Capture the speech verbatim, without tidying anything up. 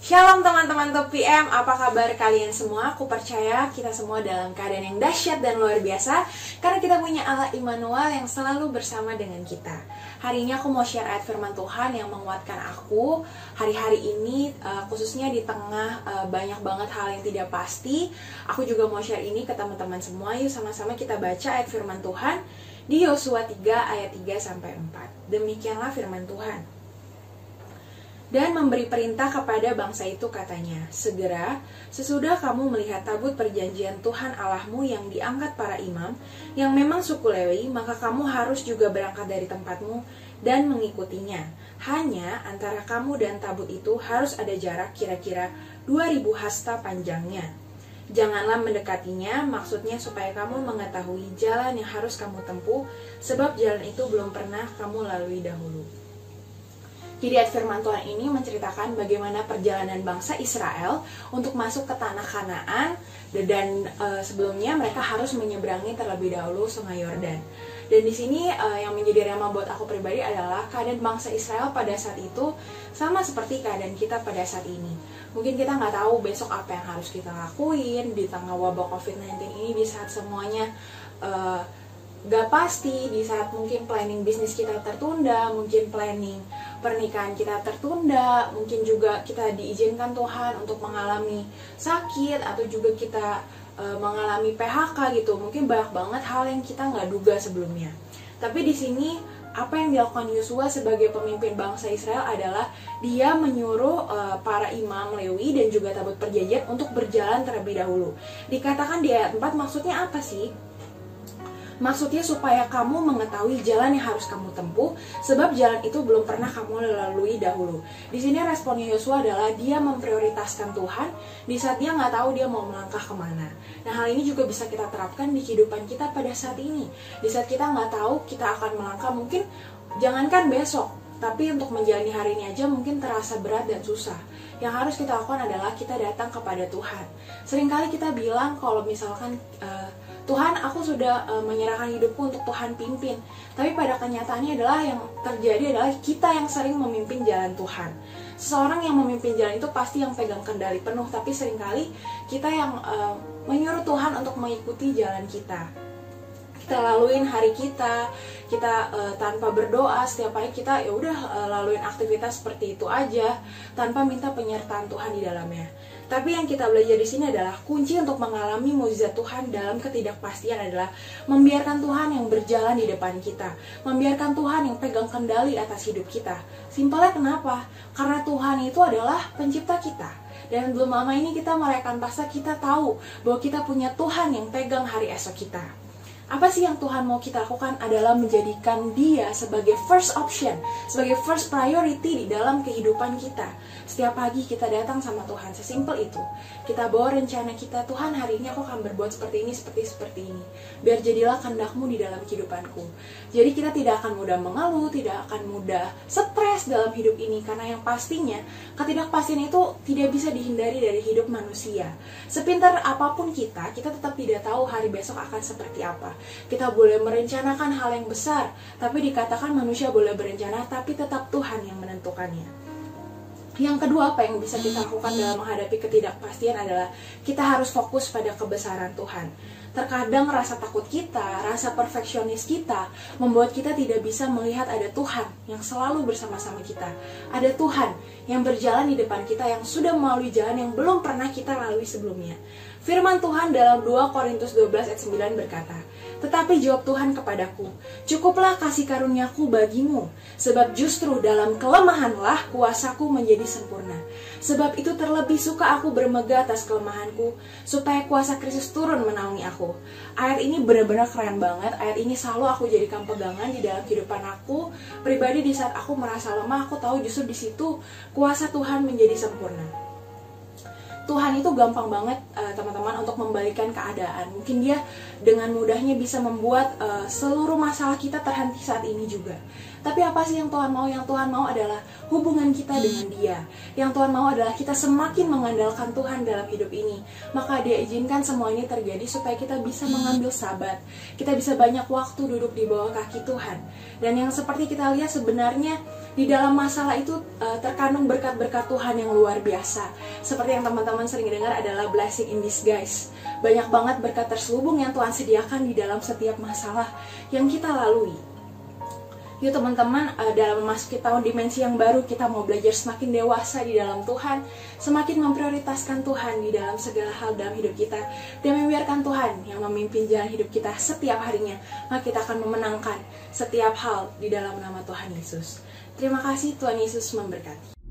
Shalom teman-teman Top P M, apa kabar kalian semua? Aku percaya kita semua dalam keadaan yang dahsyat dan luar biasa karena kita punya Allah Immanuel yang selalu bersama dengan kita. Hari ini aku mau share ayat firman Tuhan yang menguatkan aku hari-hari ini, uh, khususnya di tengah uh, banyak banget hal yang tidak pasti. Aku juga mau share ini ke teman-teman semua. Yuk sama-sama kita baca ayat firman Tuhan di Yosua tiga ayat tiga sampai empat. Demikianlah firman Tuhan. Dan memberi perintah kepada bangsa itu katanya, segera sesudah kamu melihat tabut perjanjian Tuhan Allahmu yang diangkat para imam, yang memang suku Lewi, maka kamu harus juga berangkat dari tempatmu dan mengikutinya. Hanya antara kamu dan tabut itu harus ada jarak kira-kira dua ribu hasta panjangnya. Janganlah mendekatinya, maksudnya supaya kamu mengetahui jalan yang harus kamu tempuh, sebab jalan itu belum pernah kamu lalui dahulu. Jadi ayat firman Tuhan ini menceritakan bagaimana perjalanan bangsa Israel untuk masuk ke tanah Kanaan, dan e, sebelumnya mereka harus menyeberangi terlebih dahulu Sungai Yordan. Dan di sini e, yang menjadi rema buat aku pribadi adalah keadaan bangsa Israel pada saat itu sama seperti keadaan kita pada saat ini. Mungkin kita nggak tahu besok apa yang harus kita lakuin di tengah wabah covid sembilan belas ini, di saat semuanya e, gak pasti, di saat mungkin planning bisnis kita tertunda, mungkin planning pernikahan kita tertunda, mungkin juga kita diizinkan Tuhan untuk mengalami sakit, atau juga kita e, mengalami P H K gitu. Mungkin banyak banget hal yang kita nggak duga sebelumnya. Tapi di sini apa yang dilakukan Yosua sebagai pemimpin bangsa Israel adalah dia menyuruh e, para imam Lewi dan juga tabut perjanjian untuk berjalan terlebih dahulu. Dikatakan di ayat empat, maksudnya apa sih? Maksudnya supaya kamu mengetahui jalan yang harus kamu tempuh, sebab jalan itu belum pernah kamu lalui dahulu. Di sini responnya Yosua adalah dia memprioritaskan Tuhan di saat dia nggak tahu dia mau melangkah kemana. Nah, hal ini juga bisa kita terapkan di kehidupan kita pada saat ini. Di saat kita nggak tahu kita akan melangkah, mungkin jangankan besok, tapi untuk menjalani hari ini aja mungkin terasa berat dan susah. Yang harus kita lakukan adalah kita datang kepada Tuhan. Seringkali kita bilang kalau misalkan uh, Tuhan, aku sudah uh, menyerahkan hidupku untuk Tuhan pimpin. Tapi pada kenyataannya adalah yang terjadi adalah kita yang sering memimpin jalan Tuhan. Seseorang yang memimpin jalan itu pasti yang pegang kendali penuh, tapi seringkali kita yang uh, menyuruh Tuhan untuk mengikuti jalan kita. Kita laluin hari kita, kita uh, tanpa berdoa setiap hari kita ya udah uh, laluin aktivitas seperti itu aja tanpa minta penyertaan Tuhan di dalamnya. Tapi yang kita belajar di sini adalah kunci untuk mengalami mukjizat Tuhan dalam ketidakpastian adalah membiarkan Tuhan yang berjalan di depan kita, membiarkan Tuhan yang pegang kendali atas hidup kita. Simpelnya kenapa? Karena Tuhan itu adalah pencipta kita. Dan belum lama ini kita merayakan Paskah, kita tahu bahwa kita punya Tuhan yang pegang hari esok kita. Apa sih yang Tuhan mau kita lakukan adalah menjadikan dia sebagai first option, sebagai first priority di dalam kehidupan kita. Setiap pagi kita datang sama Tuhan, sesimpel itu. Kita bawa rencana kita, Tuhan hari ini aku akan berbuat seperti ini, seperti seperti ini. Biar jadilah kehendak-Mu di dalam kehidupanku. Jadi kita tidak akan mudah mengeluh, tidak akan mudah stres dalam hidup ini. Karena yang pastinya, ketidakpastian itu tidak bisa dihindari dari hidup manusia. Sepintar apapun kita, kita tetap tidak tahu hari besok akan seperti apa. Kita boleh merencanakan hal yang besar, tapi dikatakan manusia boleh berencana, tapi tetap Tuhan yang menentukannya. Yang kedua, apa yang bisa kita lakukan dalam menghadapi ketidakpastian adalah kita harus fokus pada kebesaran Tuhan. Terkadang rasa takut kita, rasa perfeksionis kita membuat kita tidak bisa melihat ada Tuhan yang selalu bersama-sama kita. Ada Tuhan yang berjalan di depan kita, yang sudah melalui jalan yang belum pernah kita lalui sebelumnya. Firman Tuhan dalam dua Korintus dua belas ayat sembilan berkata, tetapi jawab Tuhan kepadaku, cukuplah kasih karuniaku bagimu, sebab justru dalam kelemahanlah kuasaku menjadi sempurna. Sebab itu terlebih suka aku bermegah atas kelemahanku, supaya kuasa Kristus turun menaungi aku. Ayat ini benar-benar keren banget. Ayat ini selalu aku jadikan pegangan di dalam kehidupan aku pribadi. Di saat aku merasa lemah, aku tahu justru di situ kuasa Tuhan menjadi sempurna. Tuhan itu gampang banget uh, teman-teman untuk membalikkan keadaan. Mungkin dia dengan mudahnya bisa membuat uh, seluruh masalah kita terhenti saat ini juga. Tapi apa sih yang Tuhan mau? Yang Tuhan mau adalah hubungan kita dengan Dia. Yang Tuhan mau adalah kita semakin mengandalkan Tuhan dalam hidup ini. Maka Dia izinkan semua ini terjadi supaya kita bisa mengambil sabat. Kita bisa banyak waktu duduk di bawah kaki Tuhan. Dan yang seperti kita lihat sebenarnya Di dalam masalah itu uh, terkandung berkat-berkat Tuhan yang luar biasa. Seperti yang teman-teman sering dengar adalah blessing in disguise. Banyak banget berkat terselubung yang Tuhan sediakan di dalam setiap masalah yang kita lalui. Yuk teman-teman, uh, dalam memasuki tahun dimensi yang baru, kita mau belajar semakin dewasa di dalam Tuhan, semakin memprioritaskan Tuhan di dalam segala hal dalam hidup kita, dan membiarkan Tuhan yang memimpin jalan hidup kita setiap harinya. Maka kita akan memenangkan setiap hal di dalam nama Tuhan Yesus. Terima kasih, Tuhan Yesus memberkati.